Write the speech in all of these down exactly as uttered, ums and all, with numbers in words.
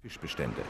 Fischbestände.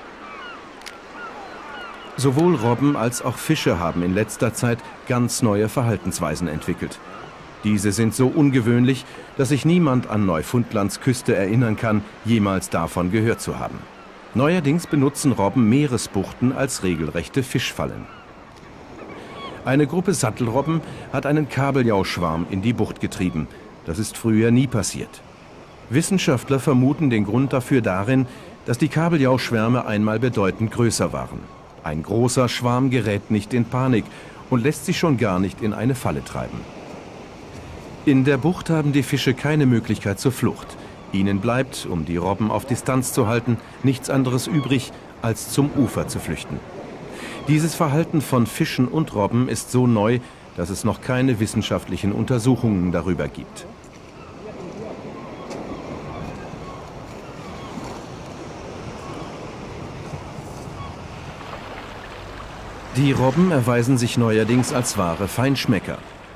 Sowohl Robben als auch Fische haben in letzter Zeit ganz neue Verhaltensweisen entwickelt. Diese sind so ungewöhnlich, dass sich niemand an Neufundlands Küste erinnern kann, jemals davon gehört zu haben. Neuerdings benutzen Robben Meeresbuchten als regelrechte Fischfallen. Eine Gruppe Sattelrobben hat einen Kabeljauschwarm in die Bucht getrieben. Das ist früher nie passiert. Wissenschaftler vermuten den Grund dafür darin, dass die Kabeljauschwärme einmal bedeutend größer waren. Ein großer Schwarm gerät nicht in Panik und lässt sich schon gar nicht in eine Falle treiben. In der Bucht haben die Fische keine Möglichkeit zur Flucht. Ihnen bleibt, um die Robben auf Distanz zu halten, nichts anderes übrig, als zum Ufer zu flüchten. Dieses Verhalten von Fischen und Robben ist so neu, dass es noch keine wissenschaftlichen Untersuchungen darüber gibt. Die Robben erweisen sich neuerdings als wahre Feinschmecker.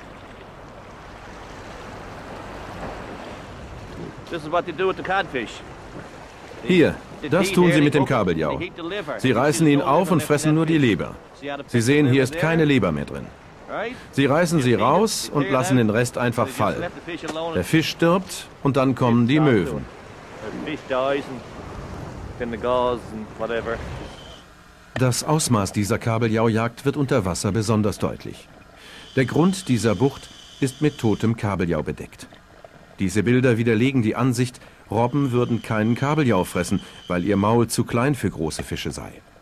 Hier, das tun sie mit dem Kabeljau. Sie reißen ihn auf und fressen nur die Leber. Sie sehen, hier ist keine Leber mehr drin. Sie reißen sie raus und lassen den Rest einfach fallen. Der Fisch stirbt und dann kommen die Möwen. Das Ausmaß dieser Kabeljaujagd wird unter Wasser besonders deutlich. Der Grund dieser Bucht ist mit totem Kabeljau bedeckt. Diese Bilder widerlegen die Ansicht, Robben würden keinen Kabeljau fressen, weil ihr Maul zu klein für große Fische sei.